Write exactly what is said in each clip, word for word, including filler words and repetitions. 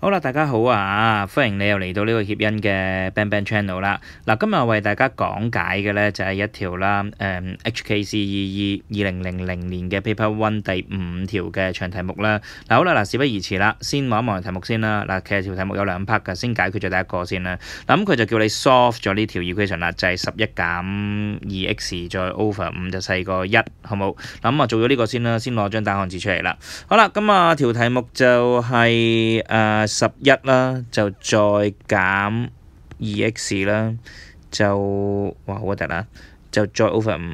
好啦，大家好啊！歡迎你又嚟到呢個協恩嘅 Bang Bang Channel 啦。嗱，今日我為大家講解嘅咧就係一條啦，誒 H K C E E 二零零零年嘅 Paper One 第五條嘅長題目啦。嗱，好啦，嗱，事不宜遲啦，先望一望題目先啦。嗱，其實條題目有兩 part 㗎，先解決咗第一個先啦。嗱，咁佢就叫你 solve 咗呢條 equation 啦，就係十一減二 x 再 over 五就細過一，好冇？嗱，咁啊做咗呢個先啦，先攞張答案紙出嚟啦。好啦，咁啊條題目就係誒十一啦，就再減二 x 啦，就哇好核突啦，就再 over 五，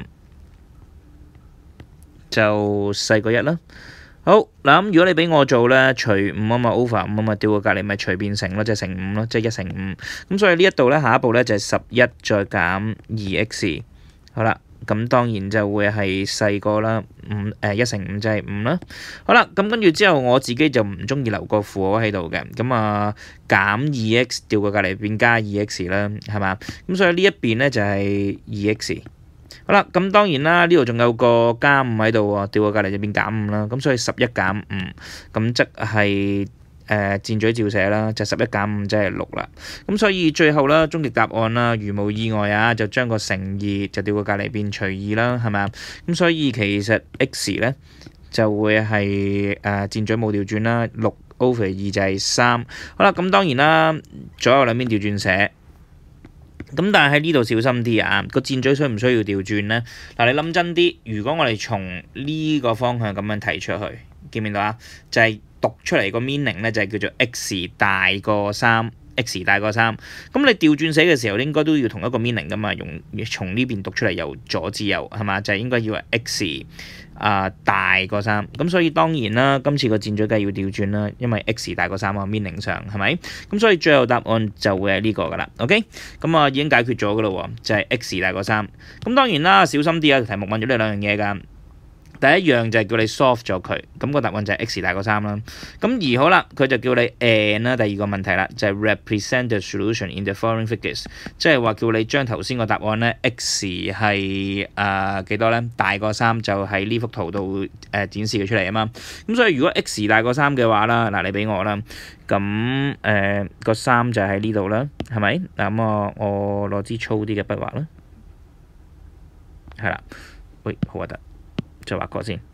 就細過一啦。好嗱，咁如果你俾我做咧，除五啊嘛 over 五啊嘛，調過隔離咪隨便乘咯，即係乘五咯，即係一乘五。咁所以呢一度咧，下一步咧就係十一再減二 x。好啦。咁當然就會係細個啦，五誒一乘五就係五啦。好啦，咁跟住之後我自己就唔中意留個負號喺度嘅，咁啊減二 x 調過隔離變加二 x 啦，係嘛？咁所以呢一邊咧就係二 x。好啦，咁當然啦，呢度仲有個加五喺度喎，調過隔離就變減五啦。咁所以十一減五，咁即係。誒、呃、箭嘴照寫啦，就十一減五即係六啦。咁所以最後啦，終極答案啦，如無意外啊，就將個乘二就調過隔離變除二啦，係咪啊？咁所以其實 x 咧就會係誒、呃、箭嘴冇調轉啦，六 over 二就係三。好啦，咁當然啦，左右兩邊調轉寫。咁但係喺呢度小心啲啊！個箭嘴需唔需要調轉呢？嗱，你諗真啲，如果我哋從呢個方向咁樣提出去，見唔見到啊？就係、是、讀出嚟個 meaning 咧，就係叫做 x 大過三 ，x 大過三。咁你調轉寫嘅時候，應該都要同一個 meaning 噶嘛？用從呢邊讀出嚟，由左至右係嘛？就係、是、應該要係 x 啊、呃、大過三。咁所以當然啦，今次個箭嘴梗係要調轉啦，因為 x 大過三啊 meaning 上係咪？咁所以最後答案就會係呢個噶啦。OK， 咁啊已經解決咗噶啦喎，就係、是、x 大過三。咁當然啦，小心啲啊！題目問咗呢兩樣嘢㗎。第一樣就係叫你 solve 咗佢，咁個答案就係 x 大過三啦。咁而好啦，佢就叫你 and 啦，第二個問題啦，就係 represent the solution in the following figures，即係話叫你將頭先個答案咧 x 係誒幾多咧？大過三就喺呢幅圖度誒展示佢出嚟啊嘛。咁所以如果 x 大過三嘅話啦，嗱你俾我啦，咁誒個三就喺呢度啦，係咪？嗱咁我我攞支粗啲嘅筆畫啦，係啦，喂好核突。就畫過先，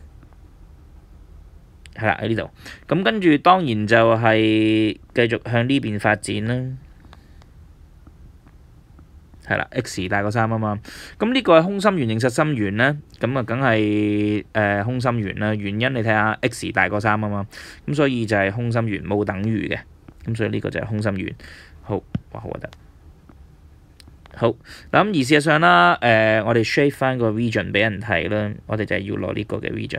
係啦喺呢度，咁跟住當然就係繼續向呢邊發展啦，係啦 x 大過三啊嘛，咁呢個係空心圓定實心圓咧？咁啊梗係誒空心圓啦，原因你睇下 x 大過三啊嘛，咁所以就係空心圓冇等於嘅，咁所以呢個就係空心圓。好，哇好核突。好嗱，咁而事實上啦，誒、呃，我哋 shape 翻個 region 俾人睇啦，我哋就係要攞呢個嘅 region。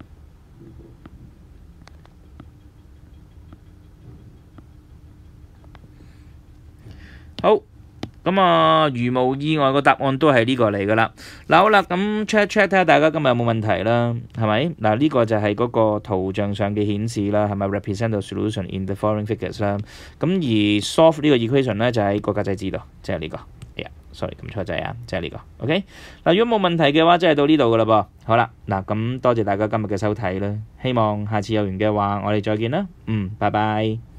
好，咁啊，如無意外個答案都係呢個嚟噶啦。嗱，好啦，咁 check check 睇下大家今日有冇問題啦，係咪？嗱，呢個就係嗰個圖像上嘅顯示啦，係咪 represent the solution in the following figures 啦？咁而 solve 呢個 equation 咧就喺個格仔字度，即係呢個。sorry 咁錯掣啊，即係呢個 OK 嗱，如果冇問題嘅話，即係到呢度噶啦噃。好啦，嗱咁多謝大家今日嘅收睇啦，希望下次有緣嘅話，我哋再見啦，嗯，拜拜。